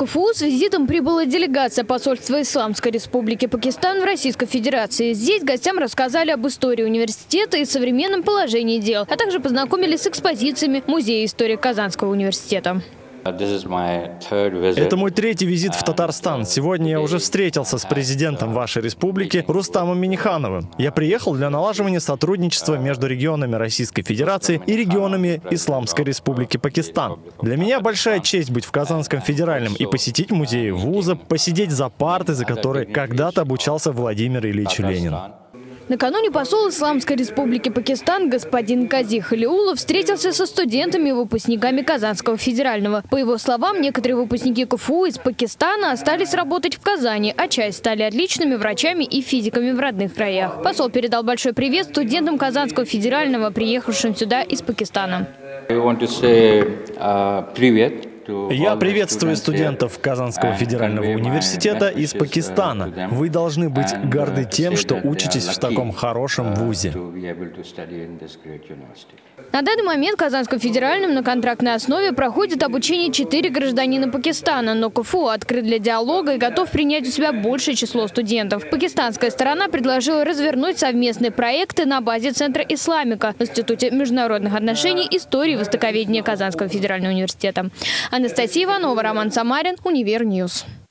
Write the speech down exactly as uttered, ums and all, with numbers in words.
КФУ с визитом прибыла делегация посольства Исламской Республики Пакистан в Российской Федерации. Здесь гостям рассказали об истории университета и современном положении дел, а также познакомились с экспозициями Музея истории Казанского университета. Это мой третий визит в Татарстан. Сегодня я уже встретился с президентом вашей республики Рустамом Миннихановым. Я приехал для налаживания сотрудничества между регионами Российской Федерации и регионами Исламской Республики Пакистан. Для меня большая честь быть в Казанском федеральном и посетить музеи вуза, посидеть за партой, за которой когда-то обучался Владимир Ильич Ленин. Накануне посол Исламской Республики Пакистан господин Кази Халиулов встретился со студентами и выпускниками Казанского федерального. По его словам, некоторые выпускники КФУ из Пакистана остались работать в Казани, а часть стали отличными врачами и физиками в родных краях. Посол передал большой привет студентам Казанского федерального, приехавшим сюда из Пакистана. Я приветствую студентов Казанского федерального университета из Пакистана. Вы должны быть горды тем, что учитесь в таком хорошем вузе. На данный момент в Казанском федеральном на контрактной основе проходит обучение четыре гражданина Пакистана, но КФУ открыт для диалога и готов принять у себя большее число студентов. Пакистанская сторона предложила развернуть совместные проекты на базе Центра Исламика в Институте международных отношений, истории и востоковедения Казанского федерального университета. Анастасия Иванова, Роман Самарин, Универньюз.